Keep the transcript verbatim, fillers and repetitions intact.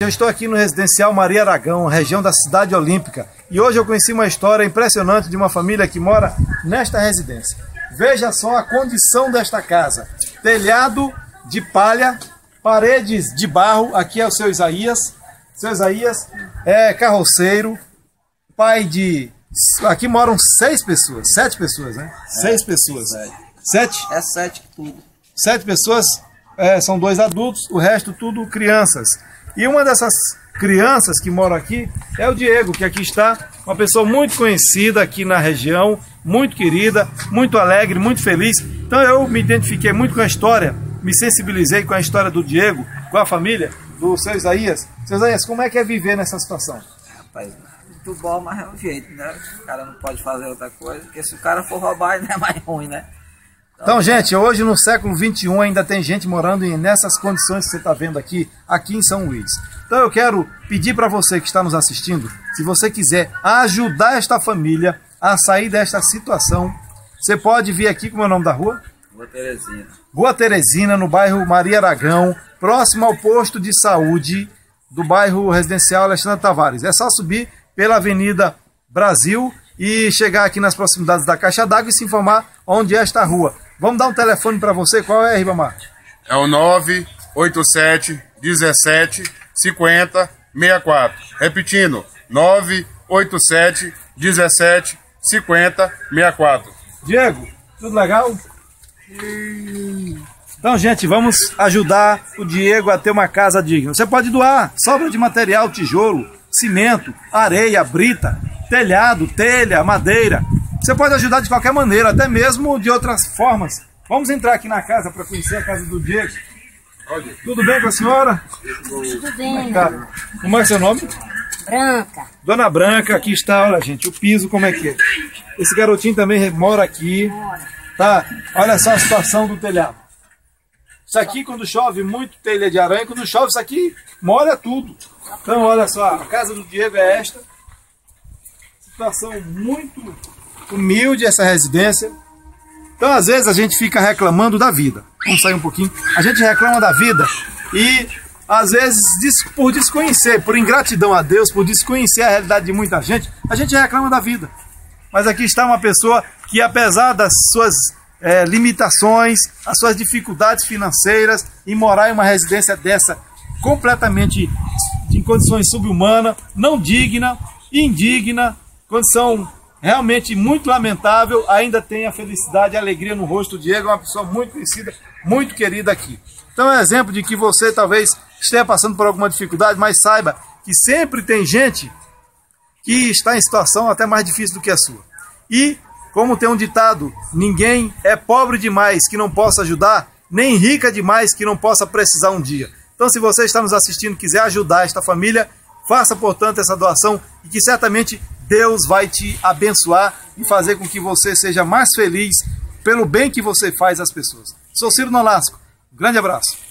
Eu estou aqui no Residencial Maria Aragão, região da Cidade Olímpica, e hoje eu conheci uma história impressionante de uma família que mora nesta residência. Veja só a condição desta casa: telhado de palha, paredes de barro. Aqui é o seu Isaías. Seu Isaías é carroceiro, pai de... Aqui moram seis pessoas, sete pessoas, né? É, seis pessoas. Sete? Sete? É sete tudo. Sete pessoas, é, são dois adultos, o resto tudo crianças. E uma dessas crianças que moram aqui é o Diego, que aqui está, uma pessoa muito conhecida aqui na região, muito querida, muito alegre, muito feliz. Então eu me identifiquei muito com a história, me sensibilizei com a história do Diego, com a família do seu Isaías. Seu Isaías, como é que é viver nessa situação? Rapaz, muito bom, mas é um jeito, né? O cara não pode fazer outra coisa, porque se o cara for roubar, ainda é mais ruim, né? Então, gente, hoje no século vinte e um ainda tem gente morando nessas condições que você está vendo aqui, aqui em São Luís. Então eu quero pedir para você que está nos assistindo, se você quiser ajudar esta família a sair desta situação, você pode vir aqui, como é o nome da rua? Rua Teresina. Rua Teresina, no bairro Maria Aragão, próximo ao posto de saúde do bairro Residencial Alexandre Tavares. É só subir pela Avenida Brasil e chegar aqui nas proximidades da Caixa d'Água e se informar onde é esta rua. Vamos dar um telefone para você, qual é, Ribamar? É o nove oito sete, dezessete, cinquenta, sessenta e quatro. Repetindo, nove oito sete, dezessete, cinquenta, sessenta e quatro. Diego, tudo legal? Então, gente, vamos ajudar o Diego a ter uma casa digna. Você pode doar sobra de material, tijolo, cimento, areia, brita, telhado, telha, madeira. Você pode ajudar de qualquer maneira, até mesmo de outras formas. Vamos entrar aqui na casa para conhecer a casa do Diego. Tudo bem com a senhora? Tudo bem. Como é seu nome? Branca. Dona Branca, aqui está, olha gente, o piso como é que é. Esse garotinho também mora aqui. Tá? Olha só a situação do telhado. Isso aqui, quando chove muito, telha de aranha, quando chove isso aqui, molha tudo. Então olha só, a casa do Diego é esta. Situação muito humilde essa residência. Então às vezes a gente fica reclamando da vida. Vamos sair um pouquinho. A gente reclama da vida e às vezes por desconhecer, por ingratidão a Deus, por desconhecer a realidade de muita gente, a gente reclama da vida. Mas aqui está uma pessoa que, apesar das suas é, limitações, as suas dificuldades financeiras, em morar em uma residência dessa completamente em condições subhumanas, não digna, indigna, condição realmente muito lamentável, ainda tem a felicidade e a alegria no rosto. do Diego é uma pessoa muito conhecida, muito querida aqui. Então é um exemplo de que você talvez esteja passando por alguma dificuldade, mas saiba que sempre tem gente que está em situação até mais difícil do que a sua. E, como tem um ditado, ninguém é pobre demais que não possa ajudar, nem rica demais que não possa precisar um dia. Então, se você está nos assistindo e quiser ajudar esta família, faça, portanto, essa doação e que certamente Deus vai te abençoar e fazer com que você seja mais feliz pelo bem que você faz às pessoas. Sou Ciro Nolasco. Um grande abraço.